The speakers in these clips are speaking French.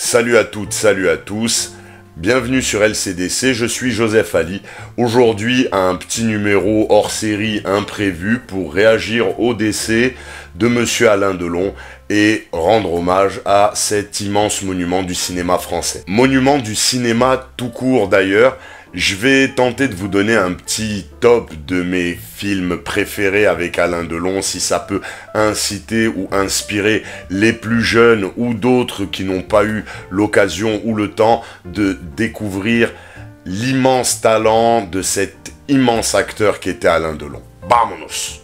Salut à toutes, salut à tous, bienvenue sur LCDC, je suis Joseph Ali. Aujourd'hui, un petit numéro hors série imprévu pour réagir au décès de Monsieur Alain Delon et rendre hommage à cet immense monument du cinéma français. Monument du cinéma tout court d'ailleurs. Je vais tenter de vous donner un petit top de mes films préférés avec Alain Delon, si ça peut inciter ou inspirer les plus jeunes ou d'autres qui n'ont pas eu l'occasion ou le temps de découvrir l'immense talent de cet immense acteur qui était Alain Delon. Vamonos!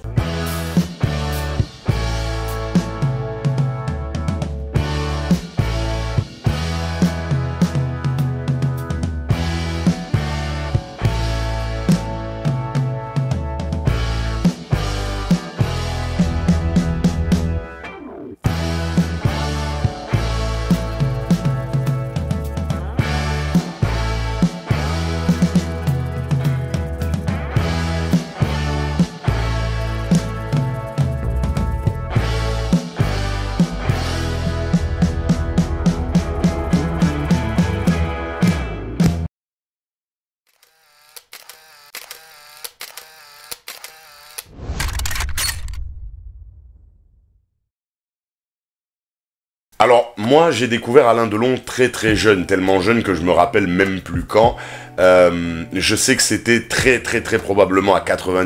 Alors, moi, j'ai découvert Alain Delon très jeune, tellement jeune que je me rappelle même plus quand. Je sais que c'était très probablement à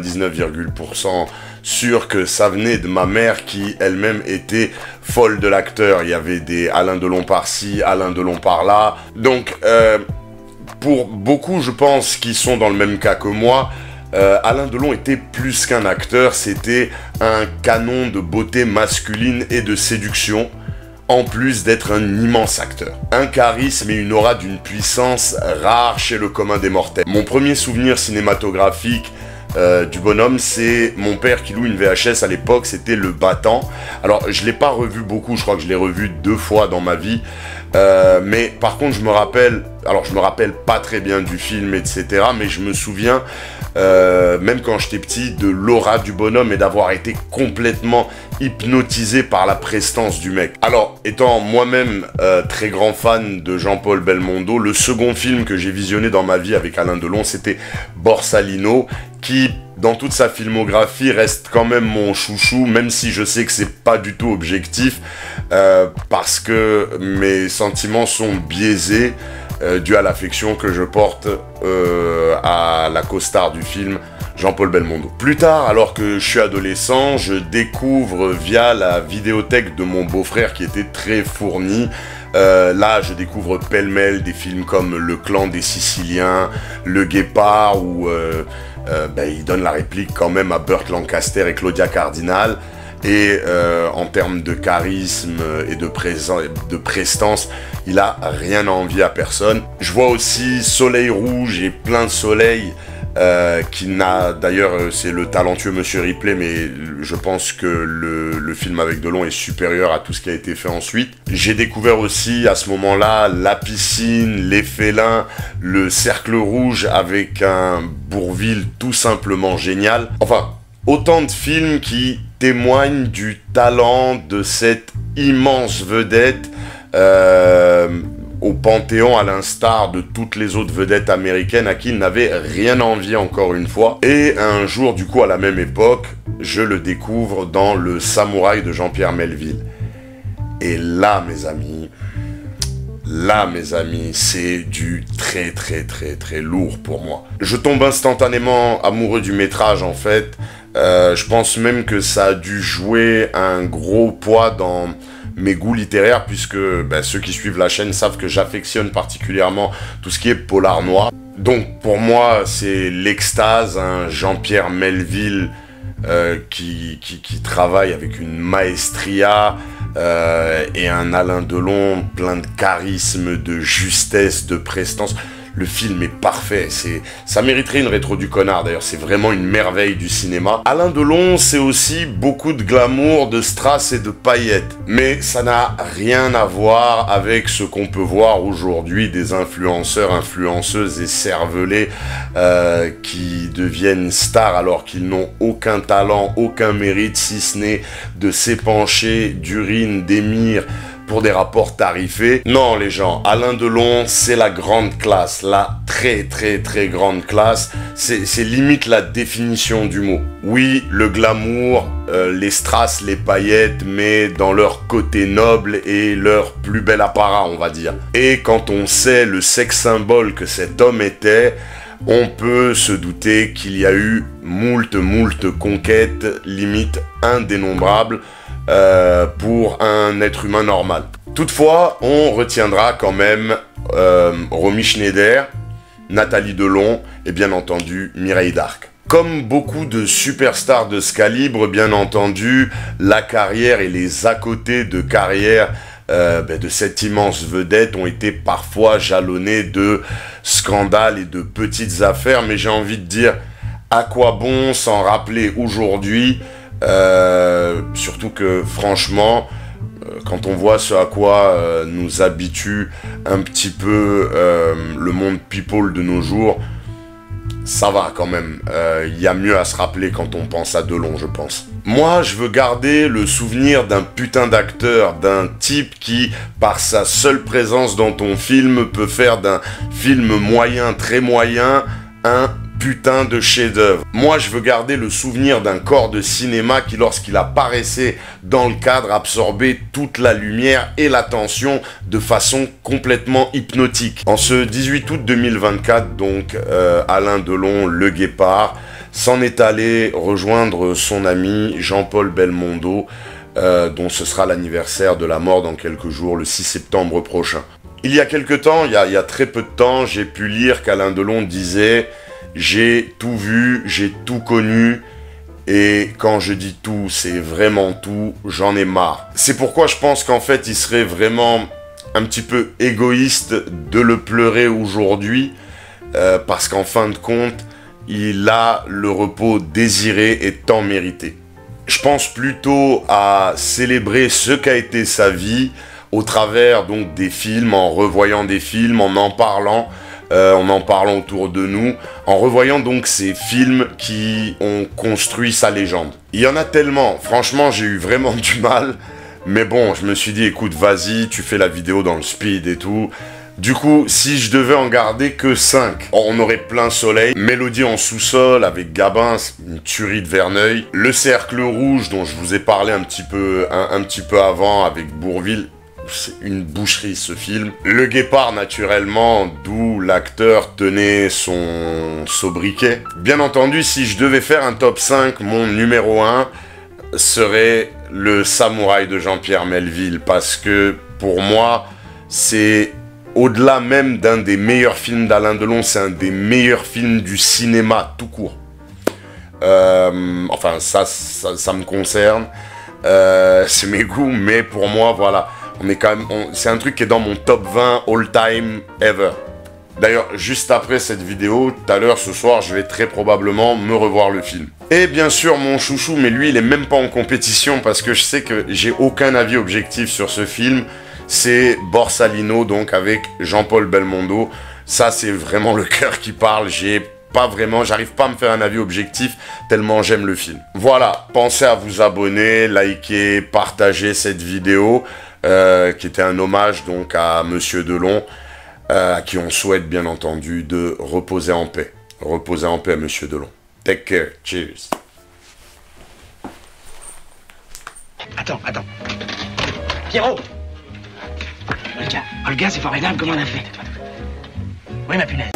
99,% sûr que ça venait de ma mère qui elle-même était folle de l'acteur. Il y avait des Alain Delon par-ci, Alain Delon par-là. Donc, pour beaucoup, je pense, qui sont dans le même cas que moi, Alain Delon était plus qu'un acteur, c'était un canon de beauté masculine et de séduction. En plus d'être un immense acteur. Un charisme et une aura d'une puissance rare chez le commun des mortels. Mon premier souvenir cinématographique du bonhomme, c'est mon père qui loue une VHS à l'époque, c'était Le Battant. Alors, je ne l'ai pas revu beaucoup, je crois que je l'ai revu 2 fois dans ma vie. Mais par contre, je me rappelle pas très bien du film, etc. Mais je me souviens, même quand j'étais petit, de l'aura du bonhomme et d'avoir été complètement hypnotisé par la prestance du mec. Alors, étant moi-même très grand fan de Jean-Paul Belmondo, le second film que j'ai visionné dans ma vie avec Alain Delon, c'était Borsalino, qui, dans toute sa filmographie, reste quand même mon chouchou, même si je sais que c'est pas du tout objectif, parce que mes sentiments sont biaisés, dû à l'affection que je porte à la costard du film, Jean-Paul Belmondo. Plus tard, alors que je suis adolescent, je découvre via la vidéothèque de mon beau-frère qui était très fournie. Là, je découvre pêle-mêle des films comme Le Clan des Siciliens, Le Guépard, où il donne la réplique quand même à Burt Lancaster et Claudia Cardinal. Et en termes de charisme et de prestance, il a rien à envier à personne. Je vois aussi Soleil Rouge et Plein Soleil, qui n'a, d'ailleurs, c'est le talentueux Monsieur Ripley, mais je pense que le film avec Delon est supérieur à tout ce qui a été fait ensuite. J'ai découvert aussi à ce moment-là La Piscine, Les Félins, Le Cercle Rouge avec un Bourvil tout simplement génial. Enfin, autant de films qui témoignent du talent de cette immense vedette au panthéon, à l'instar de toutes les autres vedettes américaines à qui il n'avait rien envié encore une fois. Et un jour, du coup, à la même époque, je le découvre dans Le Samouraï de Jean-Pierre Melville. Et là, mes amis, c'est du très lourd pour moi. Je tombe instantanément amoureux du métrage, en fait. Je pense même que ça a dû jouer un gros poids dans mes goûts littéraires, puisque ceux qui suivent la chaîne savent que j'affectionne particulièrement tout ce qui est polar noir. Donc pour moi, c'est l'extase, un Jean-Pierre Melville qui travaille avec une maestria, et un Alain Delon plein de charisme, de justesse, de prestance. Le film est parfait, ça mériterait une rétro du connard d'ailleurs, c'est vraiment une merveille du cinéma. Alain Delon, c'est aussi beaucoup de glamour, de strass et de paillettes. Mais ça n'a rien à voir avec ce qu'on peut voir aujourd'hui des influenceurs, influenceuses et cervelés qui deviennent stars alors qu'ils n'ont aucun talent, aucun mérite, si ce n'est de s'épancher d'urine, d'émir, pour des rapports tarifés. Non les gens, Alain Delon c'est la grande classe, la très très très grande classe, c'est limite la définition du mot. Oui, le glamour, les strass, les paillettes, mais dans leur côté noble et leur plus bel apparat on va dire. Et quand on sait le sex symbole que cet homme était, on peut se douter qu'il y a eu moult conquêtes, limite indénombrables, pour un être humain normal. Toutefois, on retiendra quand même Romy Schneider, Nathalie Delon et bien entendu Mireille d'Arc. Comme beaucoup de superstars de ce calibre, bien entendu, la carrière et les à-côtés de carrière de cette immense vedette ont été parfois jalonnés de scandales et de petites affaires, mais j'ai envie de dire, à quoi bon s'en rappeler aujourd'hui, surtout que franchement, quand on voit ce à quoi nous habitue un petit peu le monde people de nos jours, ça va quand même, il y a mieux à se rappeler quand on pense à Delon, je pense. Moi, je veux garder le souvenir d'un putain d'acteur, d'un type qui, par sa seule présence dans ton film, peut faire d'un film moyen, très moyen, un putain de chef-d'œuvre. Moi, je veux garder le souvenir d'un corps de cinéma qui, lorsqu'il apparaissait dans le cadre, absorbait toute la lumière et l'attention de façon complètement hypnotique. En ce 18 août 2024, donc, Alain Delon, le Guépard, s'en est allé rejoindre son ami Jean-Paul Belmondo, dont ce sera l'anniversaire de la mort dans quelques jours, le 6 septembre prochain. Il y a quelques temps, il y a très peu de temps, j'ai pu lire qu'Alain Delon disait « J'ai tout vu, j'ai tout connu, et quand je dis tout, c'est vraiment tout, j'en ai marre. » C'est pourquoi je pense qu'en fait, il serait vraiment un petit peu égoïste de le pleurer aujourd'hui, parce qu'en fin de compte, il a le repos désiré et tant mérité. Je pense plutôt à célébrer ce qu'a été sa vie au travers donc des films, en revoyant des films, en en parlant autour de nous, en revoyant donc ces films qui ont construit sa légende. Il y en a tellement, franchement j'ai eu vraiment du mal, mais bon, je me suis dit écoute vas-y, tu fais la vidéo dans le speed et tout. Du coup, si je devais en garder que 5, on aurait Plein Soleil, Mélodie en sous-sol avec Gabin, une tuerie de Verneuil, Le Cercle Rouge dont je vous ai parlé un petit peu avant avec Bourvil, c'est une boucherie ce film. Le Guépard naturellement, d'où l'acteur tenait son sobriquet. Bien entendu, si je devais faire un top 5, mon numéro 1 serait Le Samouraï de Jean-Pierre Melville, parce que pour moi, c'est au-delà même d'un des meilleurs films d'Alain Delon, c'est un des meilleurs films du cinéma tout court. Enfin, ça me concerne. C'est mes goûts, mais pour moi, voilà. On est quand même, c'est un truc qui est dans mon top 20 all-time ever. D'ailleurs, juste après cette vidéo, tout à l'heure, ce soir, je vais très probablement me revoir le film. Et bien sûr, mon chouchou, mais lui, il est même pas en compétition parce que je sais que j'ai aucun avis objectif sur ce film. C'est Borsalino, donc avec Jean-Paul Belmondo. Ça, c'est vraiment le cœur qui parle. J'arrive pas à me faire un avis objectif tellement j'aime le film. Voilà, pensez à vous abonner, liker, partager cette vidéo, qui était un hommage donc à Monsieur Delon, à qui on souhaite bien entendu de reposer en paix. Reposer en paix, Monsieur Delon. Take care, cheers. Attends. Pierrot! Tiens, Olga, c'est formidable, comment on a fait? Oui, ma punaise.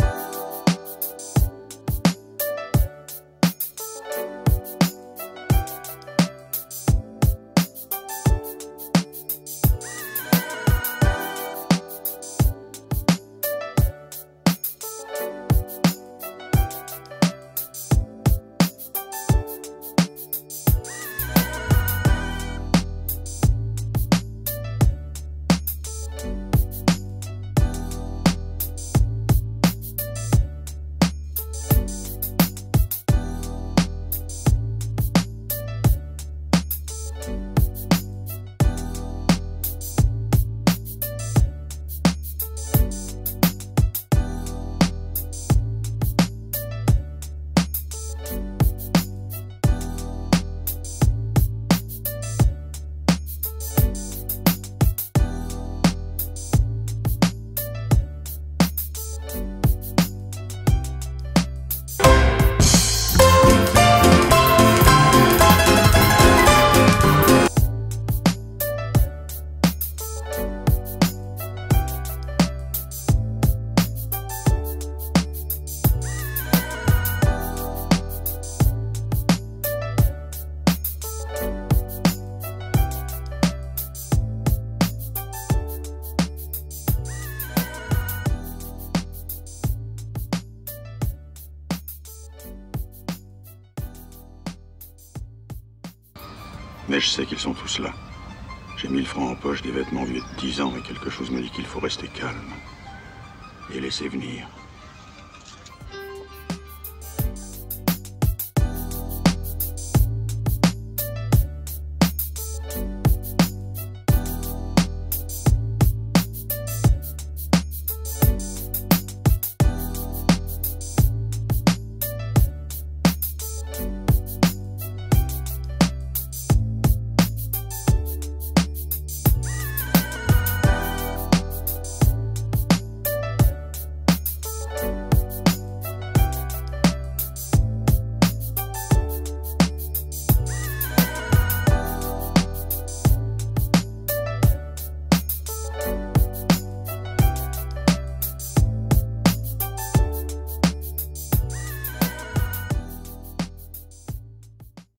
je sais qu'ils sont tous là. J'ai 1000 francs en poche, des vêtements vieux de 10 ans, et quelque chose me dit qu'il faut rester calme. Et laisser venir.